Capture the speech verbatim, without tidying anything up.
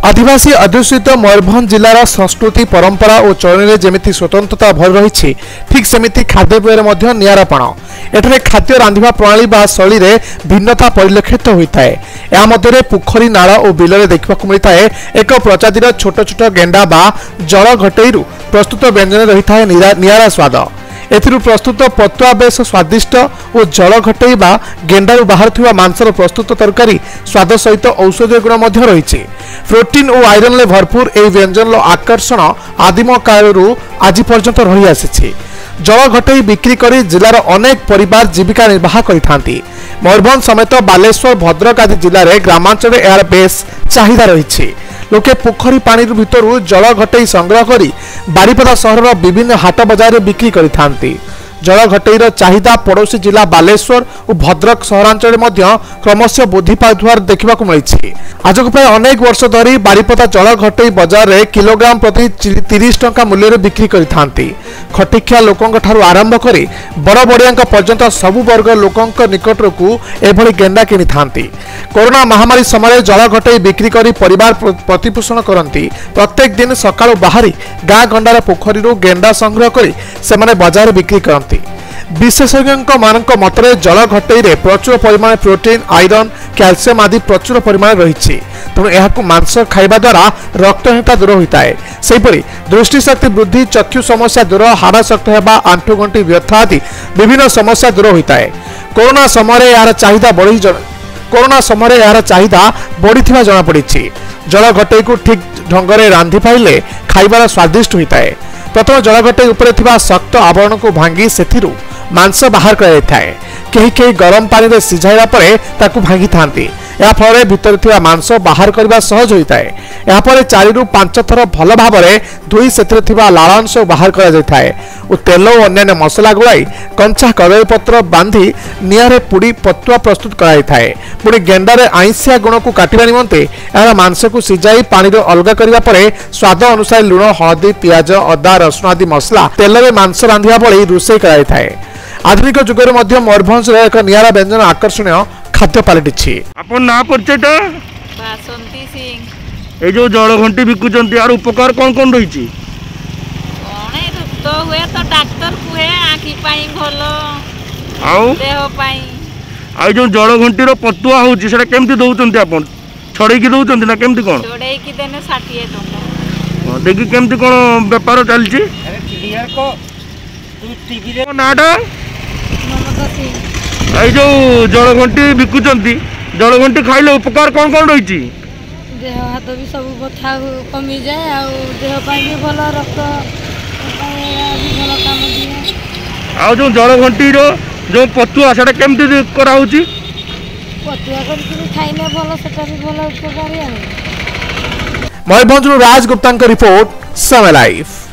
आदिवासी अध्युषित मयूरभंज जिलार संस्कृति परंपरा और चलन में जमी स्वतंत्रता भर रही ठीक सेमिति खाद्यपेय निरापण एठारे खाद्य रांधिबा प्रणाली बा शैली रे भिन्नता परिलक्षित होता है। या मध्य पोखरी नाल और बिल देखा मिलता है एक प्रजातिर छोट छोट गेंडा बा जल घटेरू प्रस्तुत व्यंजन रही है निरारा स्वाद। एथिरु प्रस्तुत पतुआ बेस स्वादिष्ट और जल घटई बा गेंडारू बाहर मांसर प्रस्तुत तरकारी स्वाद सहित औषधीय गुण रही प्रोटीन और आयरन ले भरपूर ए व्यंजन आकर्षण आदिम कालरू आज पर्यंत रही आसी। जल घटई बिक्री करी जिलार अनेक परिवार जीविका निर्वाह करिथांती। मयूरभंज समेत बालेश्वर भद्रक आदि जिले में ग्रामांचल यार बेस चाहिदा रही। लोके पोखरी पानी भितर जल घटई संग्रह करी बारिपदा सहर विभिन्न हाट बजार बिक्री करिथांती। जल घटईर चाहिदा पड़ोशी जिला बालेश्वर और भद्रक सहरांचल क्रमश वृद्धि पाउथिबार देखा मिली। आजक प्राय अनेक वर्ष धरी बारिपदा जल घटई बजार में किलोग्राम प्रति तीस टंका मूल्य बिक्री करिथांती। खटिखिया लोकंक ठारू आरंभ करी बड़ बड़िया पर्यंत सबु वर्ग लोकंक निकटर को एभली गेंडा किनी थांती। कोरोना महामारी समय जल घटई बिक्री करी परिवार प्रतिपोषण करती। प्रत्येक दिन सकाळु बाहरी गाँ गंडार पोखरी गेंडा संग्रह करी सेमाने बाजार बिक्री करती। विशेषज्ञ मानक मतरे जल घटई प्रचुर परिमाण प्रोटीन आयरन कैल्शियम आदि प्रचुर परिमाण रही तेणु यह मांस खाइबा द्वारा रक्तहीनता दूर होता है। सेहीपरि दृष्टिशक्ति वृद्धि चक्षु समस्या दूर हाड़ शक्त होगा आंठुगंठी व्यथा आदि विभिन्न समस्या दूर होता है। कोरोना समय यार चाहिदा बढ़ी कोरोना समय यार चाहिदा बढ़ी जमापड़ी। जल घटई को ठीक ढंग से रांधि पाइले खाइबार स्वादिष्ट होता है। प्रथम जल घटई उपरे थिबा शक्त आवरण को भांगी सेथिरु मांस बाहर कराई कहीं कहीं गरम पानी रे सिझाइबा परे ताकू भांगी थांती। या फल भितर थिबा मांस बाहर करबा सहज होता है। या पर चारि रु पांच थर भल भाव में धोई सेथिरे थिबा लाल अंश बाहर करा जाता है और तेल और अन्य मसला गुड़ाई कंचा कदली पत्र बांधी निआरे पुड़ी पतुआ प्रस्तुत कराई थाए। पुणी गेंडारे आईसिया गुण को काटिबा निमंते यार मांस को सिझाई पानी रे अलगा करिबा परे स्वाद अनुसार लुण हळदी पियाज अदा रसुण आदि मसला तेल में मांस रांधिबा भली रोषेई कराई थाए। आधुनिक जुगर मध्य मयूरभंज एक नियारा व्यंजन आकर्षणीय खाद्य पलटि। आपन ना परिचयटा बासंती सिंह। ए जो जल घंटी बिकुचंती यार उपकार कोन कोन रही छी? कोने रुक्त हुए तो डॉक्टर कुहे आखि पाई भलो आउ देह पाई। आ जो जल घंटी रो पतुआ होची सेटा केमती दउचंती आपन? छड़े की दउचंती ना केमती कोन? छड़े की देने साठ टका। हां देखि केमती कोन व्यापार चलची? अरे क्लियर को तू टीवी रे नाडा ममता सिंह। आई जो जल घंटी बिकुचंती जल घंटी खाइले उपकार कोन कोन रही छी? देह हाथ भी सब कथा कमी जाए आ देह पाई भी भलो रक्त पाई भी भलो काम दिए। आ जो जल घंटी रो जो पतुआ सेटा केमती करा होची? पतुआ करके खाइले भलो सेटा भी भलो उपकारी है। Mayurbhanj Raj Gupta report Samay live.